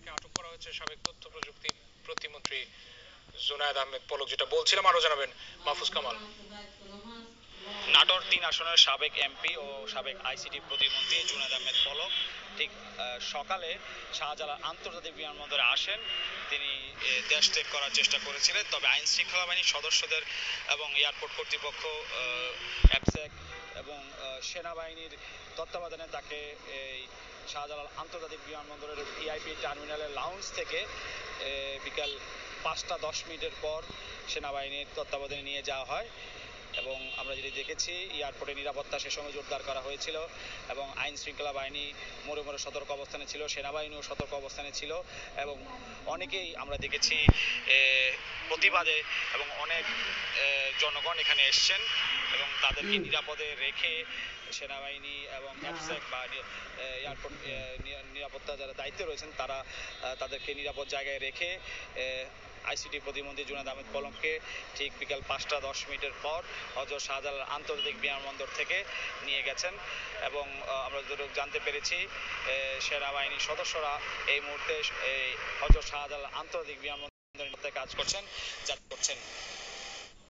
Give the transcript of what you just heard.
তাকে আটক করা হয়েছে সাবেক তথ্য প্রযুক্তি প্রতিমন্ত্রী জুনায়েদ আহমেদ পলক। যেটা বলছিলাম, আরো জানাবেন মাহফুজ কামাল। নাটোর ৩ আসনের সাবেক এমপি ও সাবেক আইসিটি প্রতিমন্ত্রী জুনায়েদ আহমেদ পলক ঠিক সকালে শাহজালাল আন্তর্জাতিক বিমানবন্দরে আসেন। তিনি দেশ ত্যাগ করার চেষ্টা করেছিলেন, তবে আইন শৃঙ্খলা বাহিনীর সদস্যদের এবং এয়ারপোর্ট কর্তৃপক্ষ, অ্যাপসেক এবং সেনাবাহিনীর তত্ত্বাবধানে তাকে এই শাহজালাল আন্তর্জাতিক বিমানবন্দরের ভিআইপি টার্মিনালের লাউঞ্জ থেকে বিকাল 5টা 10 মিনিটের পর সেনাবাহিনীর তত্ত্বাবধানে নিয়ে যাওয়া হয়। এবং আমরা যেটি দেখেছি, এয়ারপোর্টের নিরাপত্তা সে সময় জোরদার করা হয়েছিল এবং আইন শৃঙ্খলা বাহিনী মোড়ে মোড়ে সতর্ক অবস্থানে ছিল, সেনাবাহিনীও সতর্ক অবস্থানে ছিল এবং অনেকেই আমরা দেখেছি প্রতিবাদে এবং অনেক জনগণ এখানে এসছেন এবং তাদেরকে নিরাপদে রেখে সেনাবাহিনী এবং অ্যাপসেক বা এয়ারপোর্ট নিরাপত্তা যারা দায়িত্বে রয়েছেন তারা তাদেরকে নিরাপদ জায়গায় রেখে আইসিটি প্রতিমন্ত্রী জুনায়েদ আহমেদ পলককে ঠিক বিকাল 5টা 10 মিনিটের পর হযরত শাহজালাল আন্তর্জাতিক বিমানবন্দর থেকে নিয়ে গেছেন। এবং আমরা যতটুকু জানতে পেরেছি, সেনাবাহিনীর সদস্যরা এই মুহূর্তে হযরত শাহজালাল আন্তর্জাতিক বিমানবন্দরে কাজ করছেন।